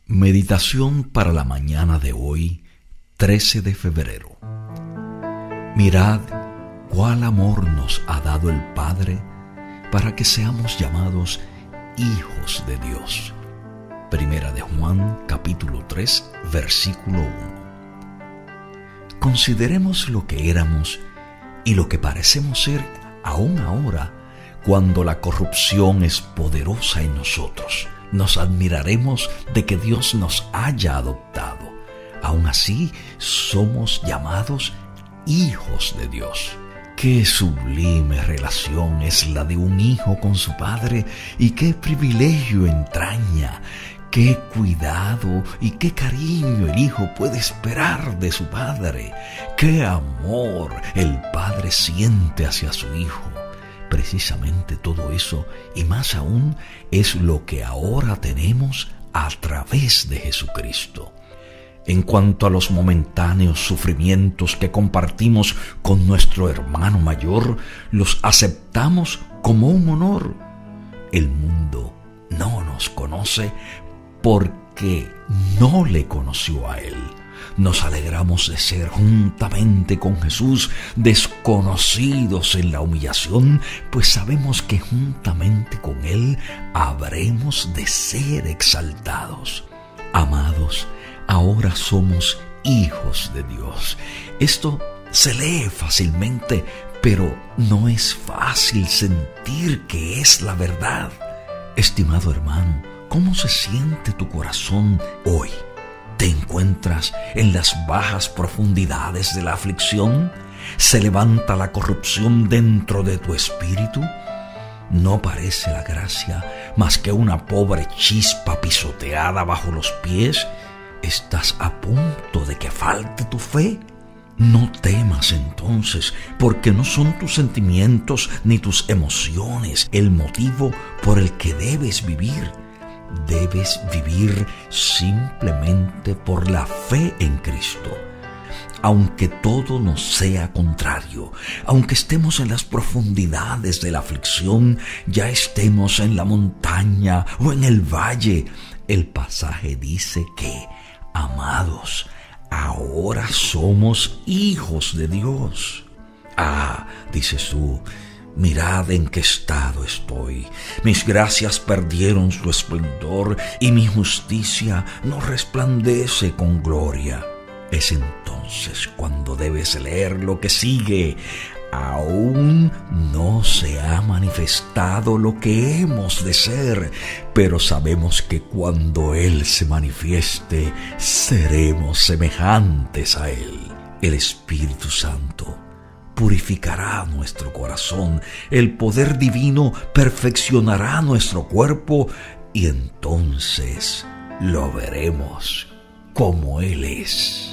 Meditación para la mañana de hoy, 13 de febrero. Mirad cuál amor nos ha dado el Padre para que seamos llamados hijos de Dios. Primera de Juan, capítulo 3, versículo 1. Consideremos lo que éramos y lo que parecemos ser aún ahora, cuando la corrupción es poderosa en nosotros. Nos admiraremos de que Dios nos haya adoptado. Aún así, somos llamados hijos de Dios. Qué sublime relación es la de un hijo con su padre y qué privilegio entraña, qué cuidado y qué cariño el hijo puede esperar de su padre, qué amor el padre siente hacia su hijo. Precisamente todo eso y más aún es lo que ahora tenemos a través de Jesucristo. En cuanto a los momentáneos sufrimientos que compartimos con nuestro hermano mayor, los aceptamos como un honor. El mundo no nos conoce porque no le conoció a Él. Nos alegramos de ser juntamente con Jesús desconocidos en la humillación, pues sabemos que juntamente con Él habremos de ser exaltados. Amados, ahora somos hijos de Dios. Esto se lee fácilmente, pero no es fácil sentir que es la verdad. Estimado hermano, ¿cómo se siente tu corazón hoy? ¿Te encuentras en las bajas profundidades de la aflicción? ¿Se levanta la corrupción dentro de tu espíritu? ¿No parece la gracia más que una pobre chispa pisoteada bajo los pies? ¿Estás a punto de que falte tu fe? No temas entonces, porque no son tus sentimientos ni tus emociones el motivo por el que debes vivir. Debes vivir simplemente por la fe en Cristo. Aunque todo nos sea contrario, aunque estemos en las profundidades de la aflicción, ya estemos en la montaña o en el valle, el pasaje dice que, amados, ahora somos hijos de Dios. Dices tú, mirad en qué estado estoy. Mis gracias perdieron su esplendor y mi justicia no resplandece con gloria. Es entonces cuando debes leer lo que sigue. Aún no se ha manifestado lo que hemos de ser, pero sabemos que cuando Él se manifieste, seremos semejantes a Él. El Espíritu Santo purificará nuestro corazón, el poder divino perfeccionará nuestro cuerpo y entonces lo veremos como Él es.